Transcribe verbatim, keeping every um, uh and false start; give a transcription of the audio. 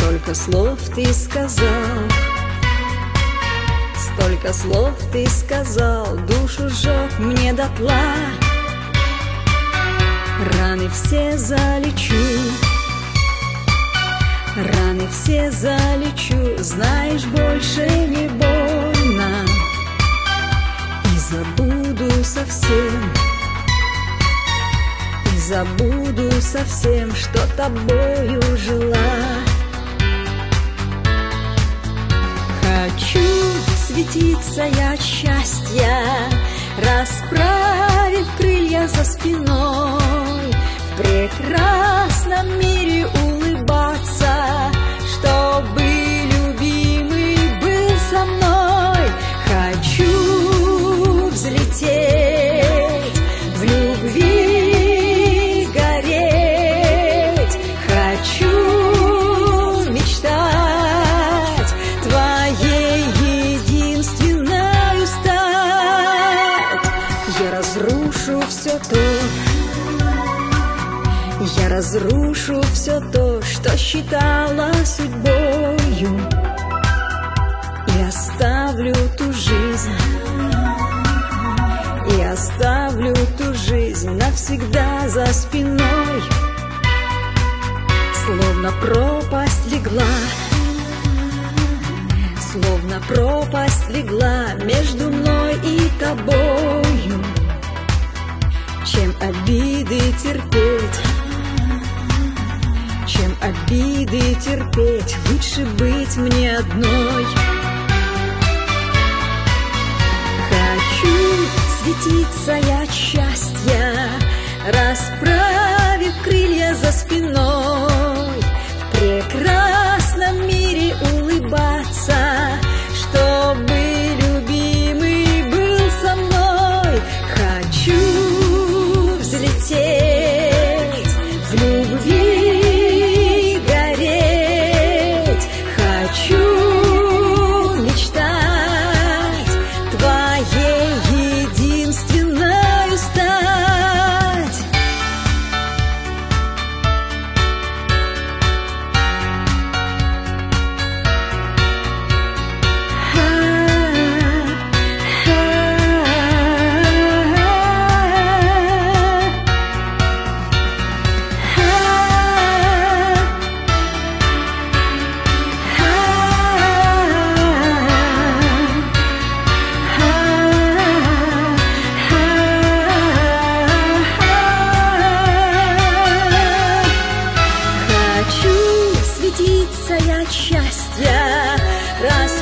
Столько слов ты сказал, столько слов ты сказал, душу сжег мне дотла. Раны все залечу, раны все залечу, знаешь, больше не больно. И забуду совсем, и забуду совсем, что тобою жила. Хочу светиться я от счастья, расправив крылья за спиной, в прекрасном мире улыбаться, чтобы любимый был со мной. Хочу взлететь, в любви гореть, хочу мечтать, твоей единственной стать. Я разрушу все то, я разрушу все то, что считала судьбою, и оставлю ту жизнь, и оставлю ту жизнь навсегда за спиной. Словно пропасть легла, словно пропасть легла между мной и тобою. Чем обиды терпеть, чем обиды терпеть, лучше быть мне одной. Хочу светиться я от счастья, расправив крылья за спиной, в прекрасном мире улыбаться, чтобы любимый был со мной. Хочу взлететь, в любви гореть, хочу мечтать, твоей единственной стать. Хочу светиться я от счастья, раз